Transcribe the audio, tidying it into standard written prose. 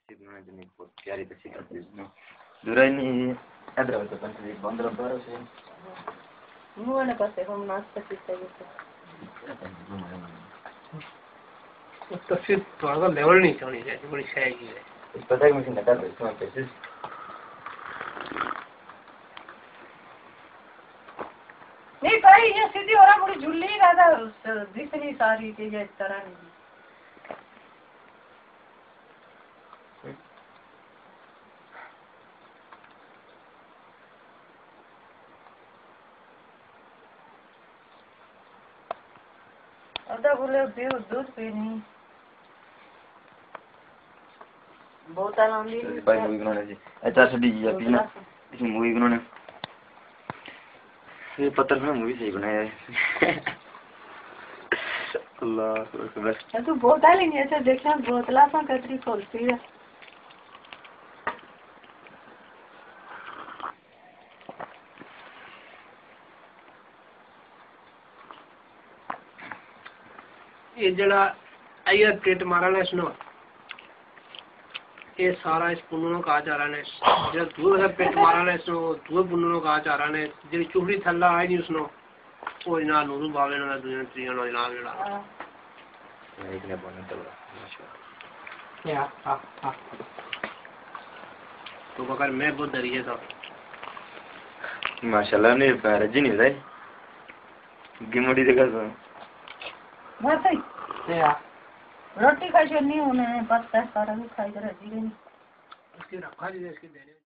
बनाने जनी बहुत प्यारी तस्वीर करती है दुराई नहीं अदर तो पंच बंदर बारो से मुआने पासे हम नाश्ता करते हैं तो फिर थोड़ा लेवल नहीं होनी चाहिए बड़ी शाही है इस पता है मशीन लगा दो इसमें कैसे नहीं भाई ये सीधी हो रहा बड़ी झुल्ली ज्यादा दिख नहीं सारी चीजें इस तरह नहीं अदा बोले दूध पी नहीं बहुत आरामली भाई मूवी बनाने जी अच्छा सदी जी आप ना इस मूवी बनाने ये पत्थर में मूवी सही बनाया है अल्लाह अकबर तू बोतल ही नहीं ऐसे देखना बोतला सा कतरी खोलती है ये जड़ा आया पेट मारा ना इसनो ये सारा इस पुन्नों का जा रहा है जब दूर का पेट मारा ना इसनो दूर पुन्नों का जा रहा है जब चुहड़ी थल्ला आई नहीं उसनो वो ना नूरू बावे ना दुनिया त्रिया ना जनाब जड़ा एक ने बोलने तो माशाल्लाह या हां तो अगर मैं बहुत डरिए था माशाल्लाह ने रजी नहीं रही गिमड़ी देखा तो बस या रोटी खाई नहीं होने बस सारा भी खाई कर रजी नहीं उसकी रखा जी इसकी देने